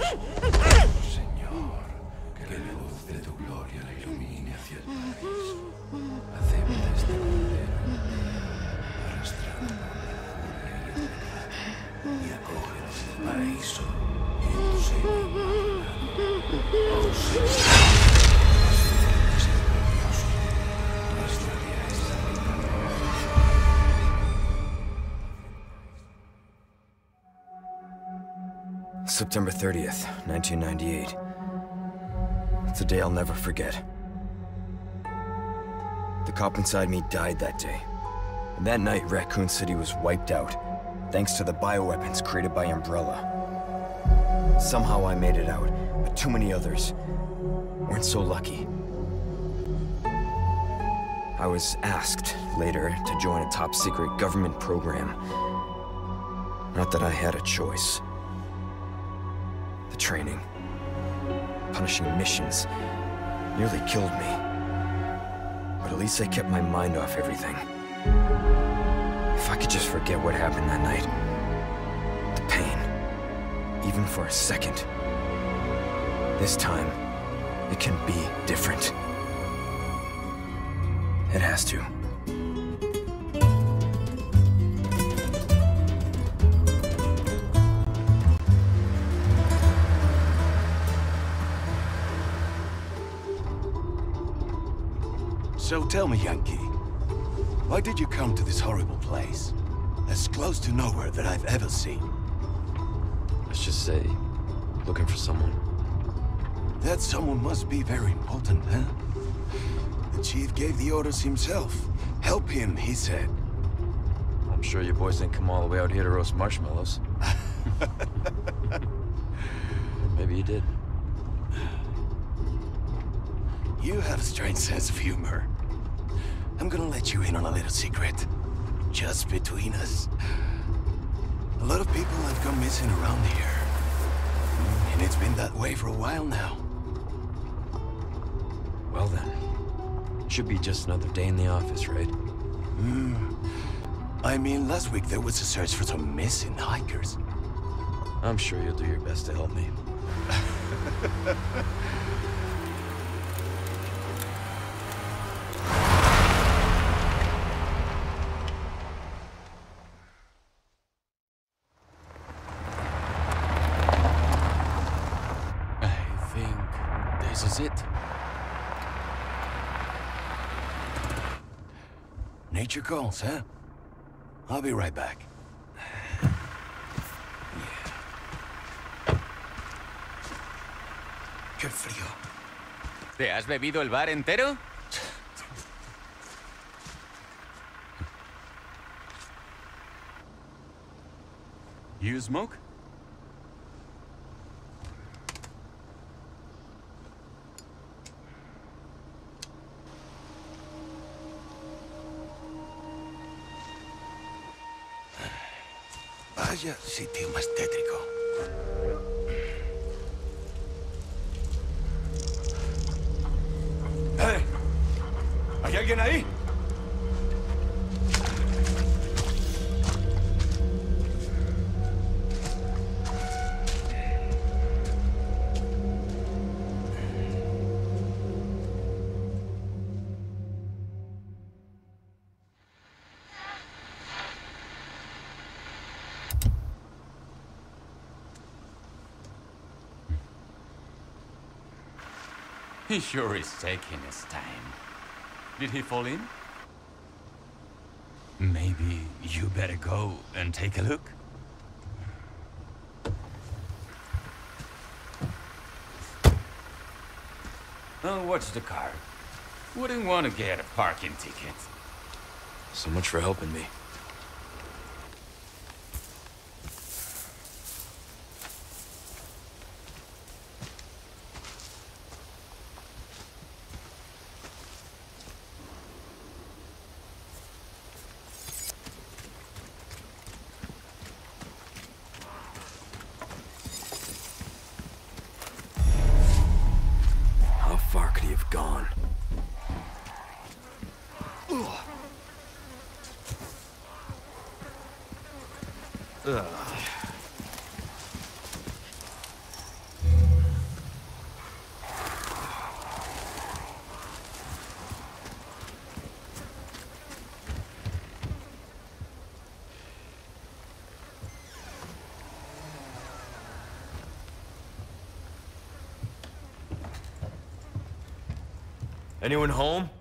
Señor, que la luz de tu gloria la ilumine hacia el paraíso. Acepta este cordero, arrastrado por la furia y el pecado, y acógenos en el paraíso y en tu seno inmaculado. Oh Señor, nuestra vida es September 30th, 1998. It's a day I'll never forget. The cop inside me died that day. And that night, Raccoon City was wiped out, thanks to the bioweapons created by Umbrella. Somehow I made it out, but too many others weren't so lucky. I was asked later to join a top-secret government program. Not that I had a choice. The training, punishing missions, nearly killed me. But at least I kept my mind off everything. If I could just forget what happened that night. The pain, even for a second. This time, it can be different. It has to. So tell me, Yankee, why did you come to this horrible place? As close to nowhere that I've ever seen. Let's just say, looking for someone. That someone must be very important, huh? The chief gave the orders himself. Help him, he said. I'm sure you boys didn't come all the way out here to roast marshmallows. Maybe you did. You have a strange sense of humor. I'm gonna let you in on a little secret. Just between us. A lot of people have gone missing around here. And it's been that way for a while now. Well then, should be just another day in the office, right? I mean, last week there was a search for some missing hikers. I'm sure you'll do your best to help me. This is it. Nature calls, huh? I'll be right back. Qué frío. ¿Te has bebido el bar entero? You smoke? Vaya sitio más tétrico. ¡Eh! ¿Hay alguien ahí? He sure is taking his time. Did he fall in? Maybe you better go and take a look. Oh, watch the car. Wouldn't want to get a parking ticket. So much for helping me. How far could he have gone? Anyone home?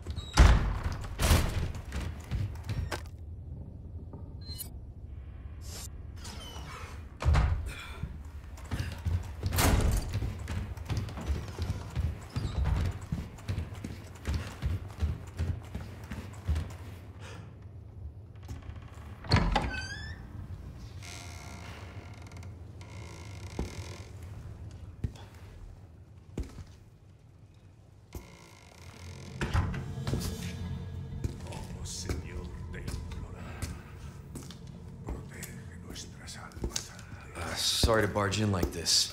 Sorry to barge in like this.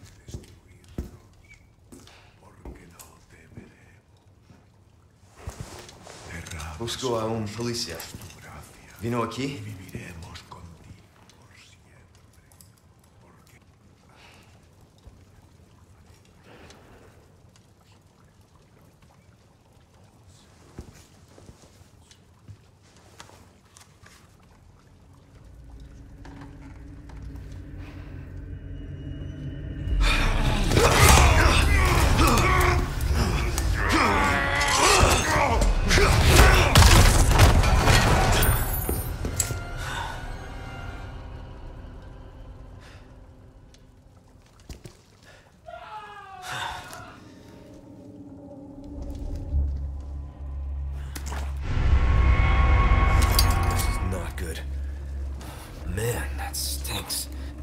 Busco a un policía. ¿Vino aquí? Man, that stinks.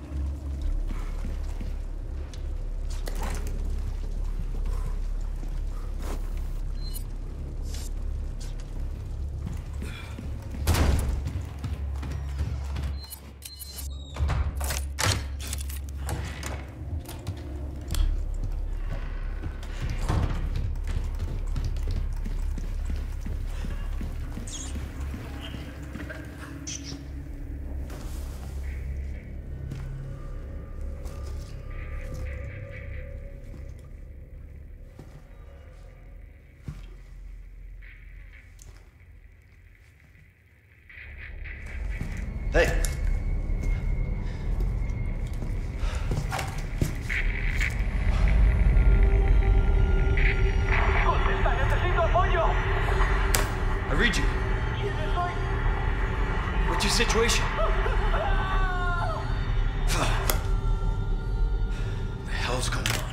Hey! ¡Contesta! ¡Necesito apoyo! I read you. What's your situation? What the hell's going on?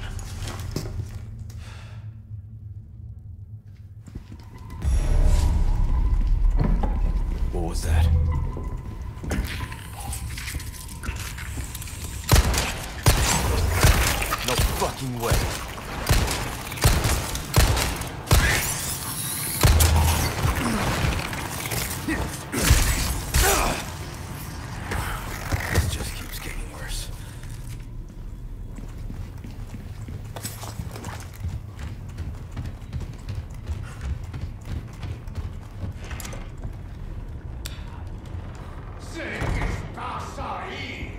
What was that? No fucking way. This just keeps getting worse. ¡Sé que estás ahí!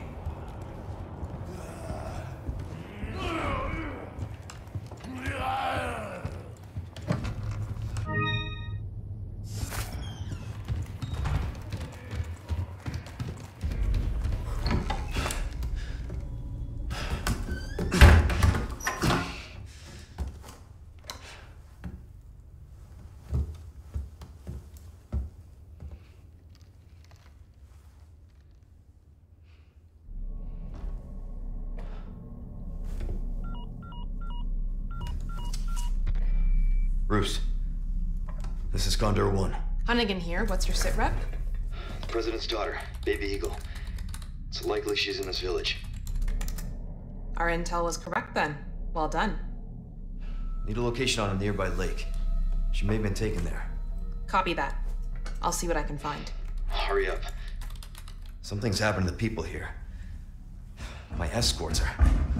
Bruce, this is Condor 1. Hunnigan here. What's your sit rep? The President's daughter, Baby Eagle. It's likely she's in this village. Our intel was correct then. Well done. Need a location on a nearby lake. She may have been taken there. Copy that. I'll see what I can find. Hurry up. Something's happened to the people here. My escorts are...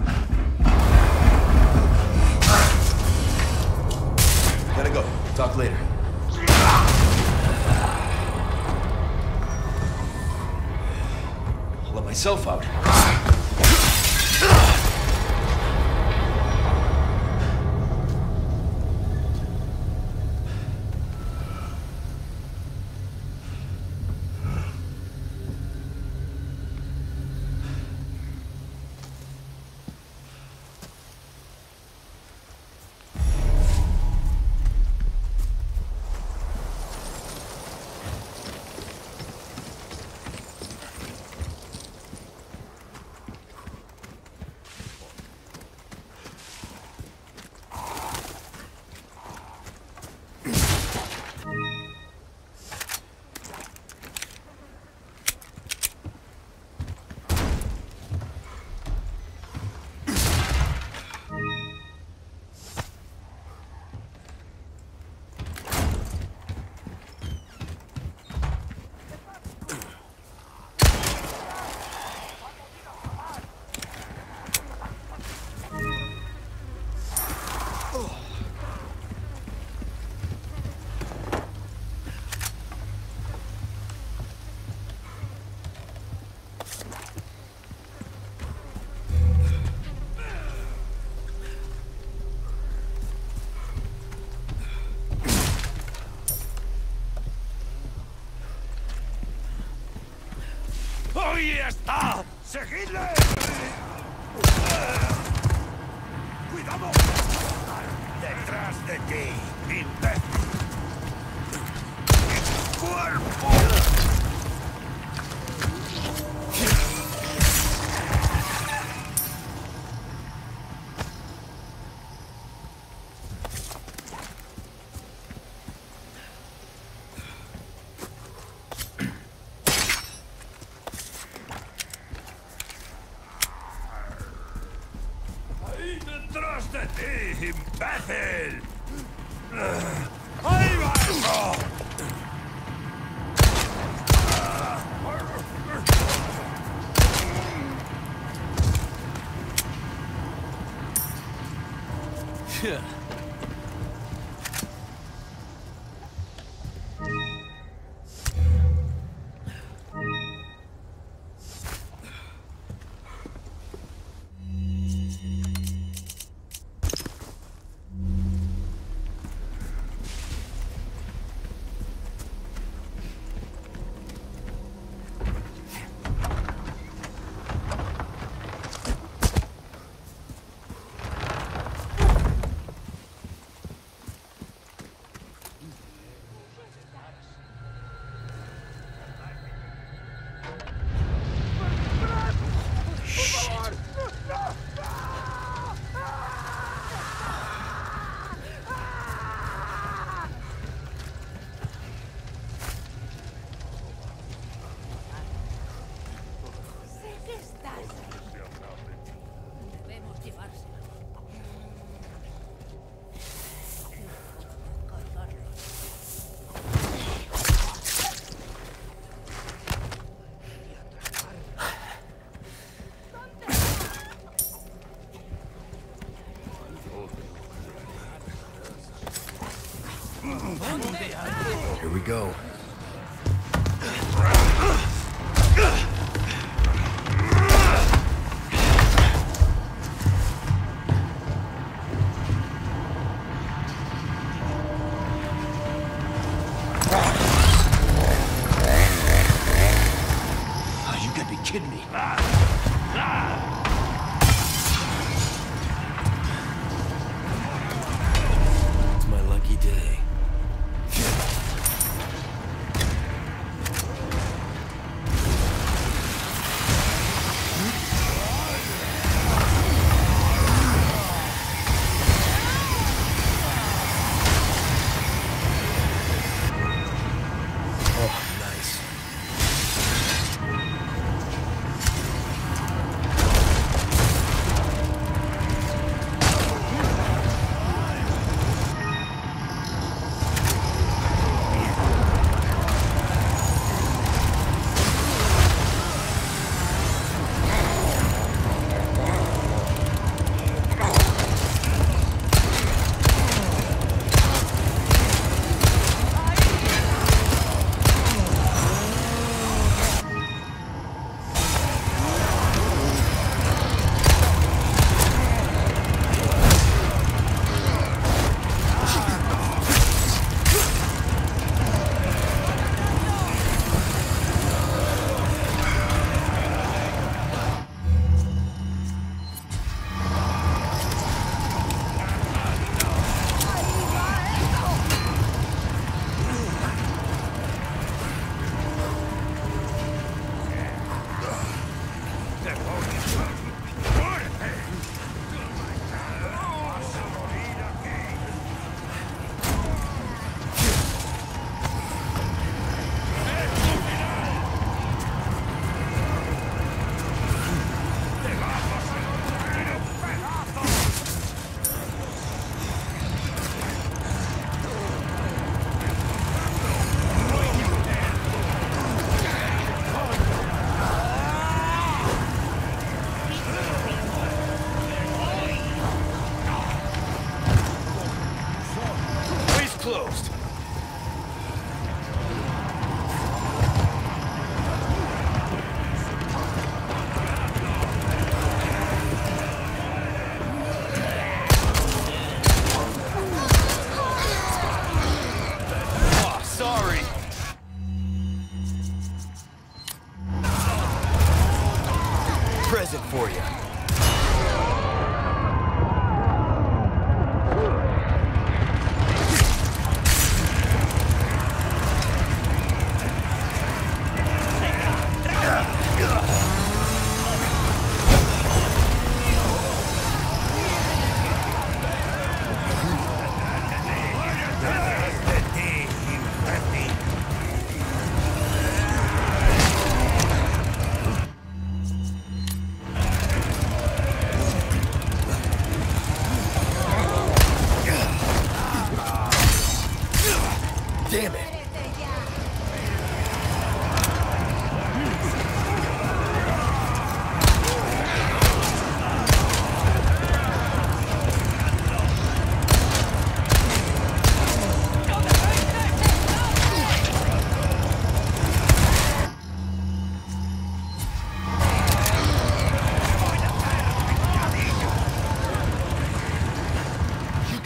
Gotta go. Talk later. I'll let myself out. está! ¡Seguidle! ¡Cuidado! ¡Detrás de ti, imbécil! ¡Mi cuerpo! ¡Detrás de ti, imbécil! ¡Ahí va eso! Here we go. Oh, you gotta be kidding me. It's my lucky day.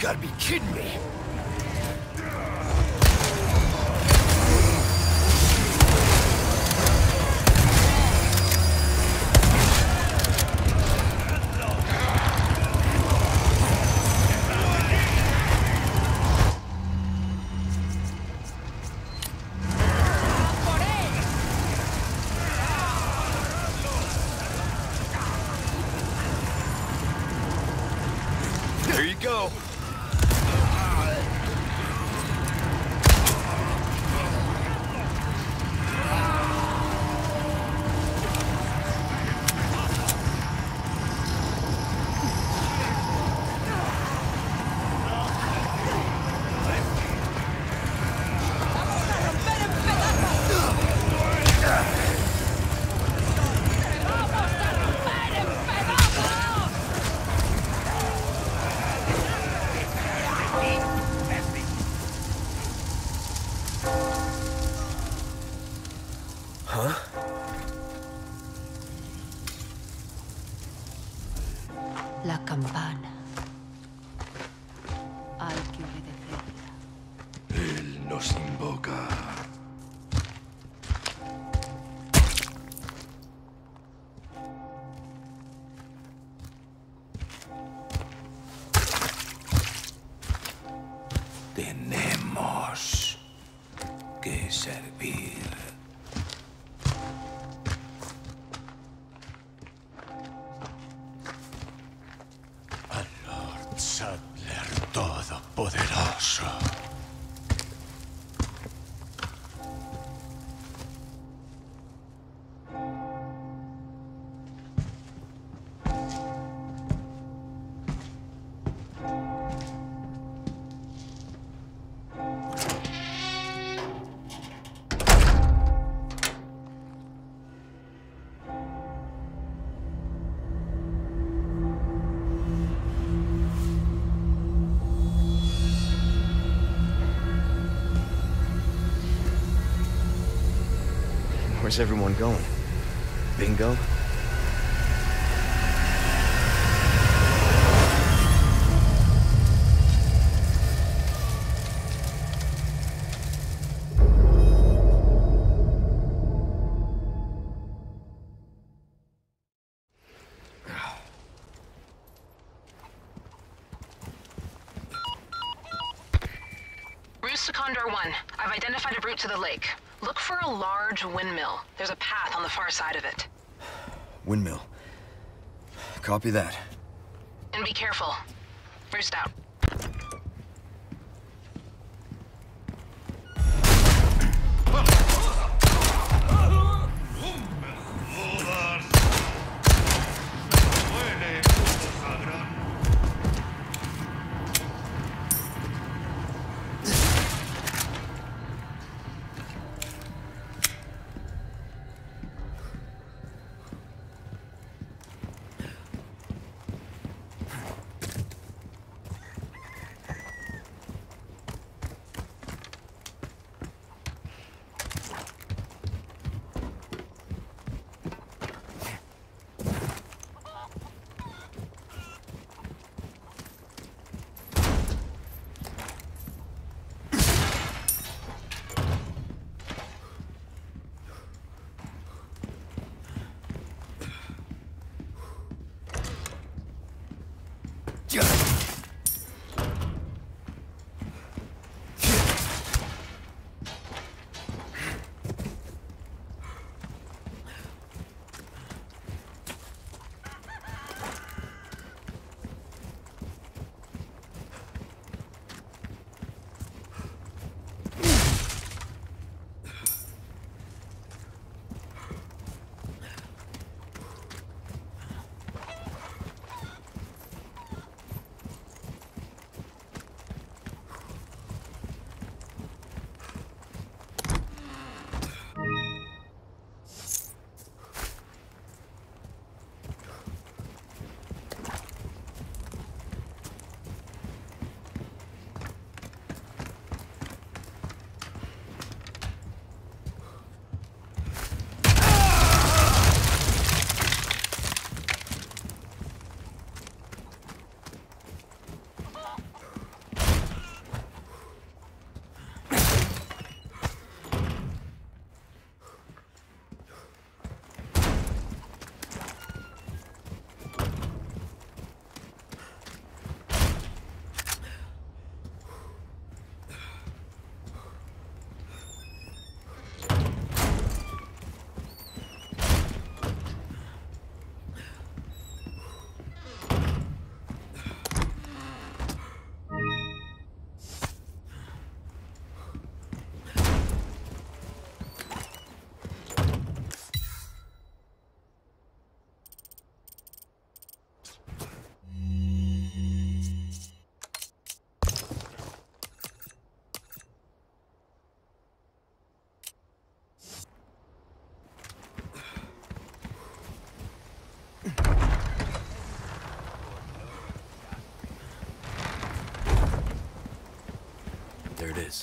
gotta be kidding me! There you go. La campana. Hay que obedecerla. Él nos invoca. Tenemos que servir. Al Lord Saddler Todopoderoso. Where's everyone going? Bingo? Roost to Condor 1. I've identified a route to the lake. Look for a large windmill. There's a path on the far side of it. Windmill. Copy that. And be careful. Roost out. this.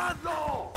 ¡Matadlo!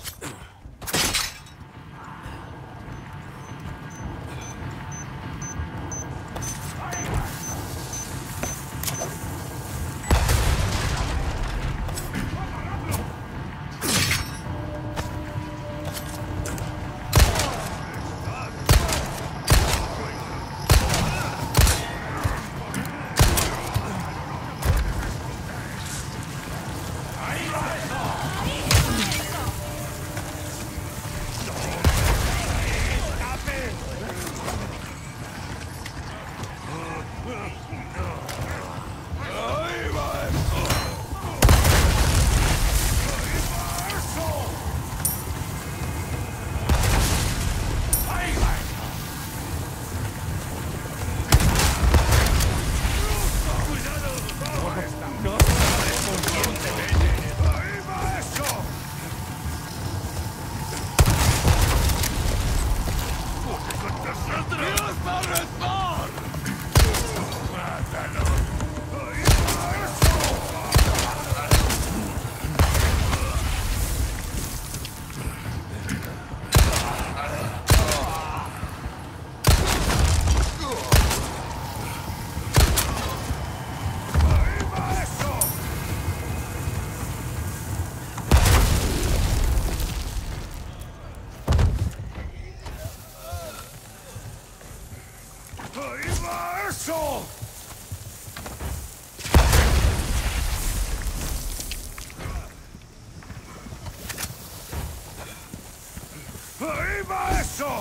¡Ahí va eso!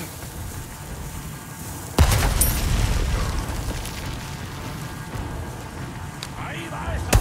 ¡Ahí va eso!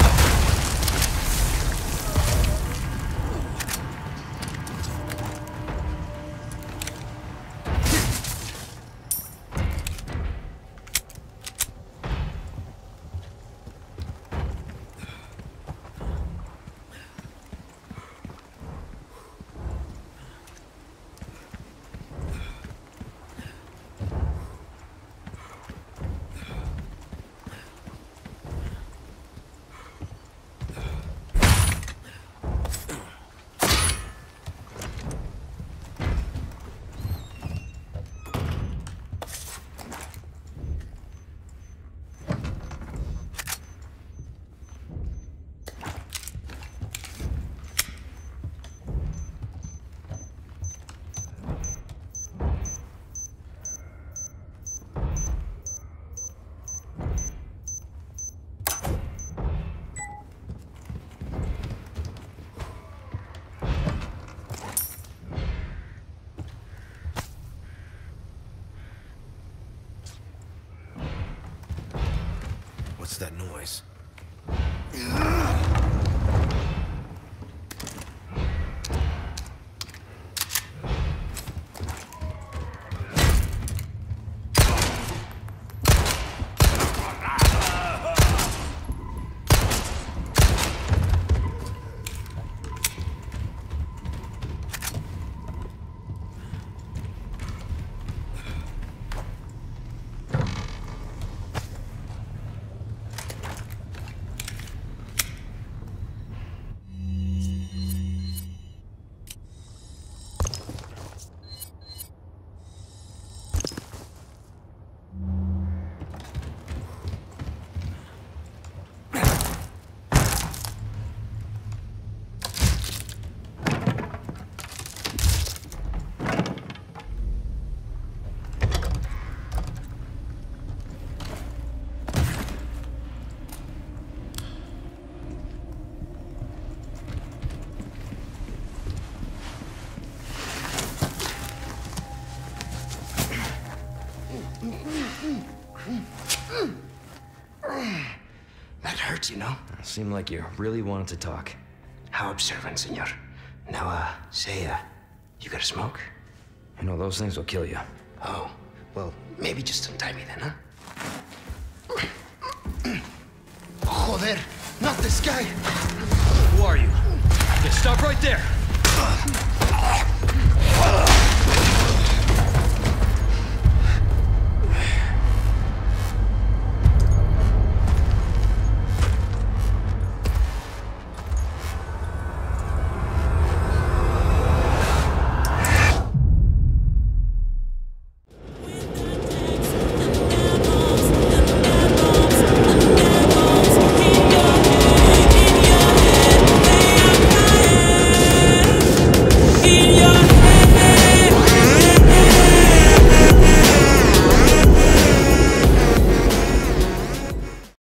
What's that noise? That hurts, you know? Seemed like you really wanted to talk. How observant, senor. Now, say, you got a smoke? You know, those things will kill you. Oh, well, maybe just untie me then, huh? Joder, not this guy! Who are you? Yeah, stop right there!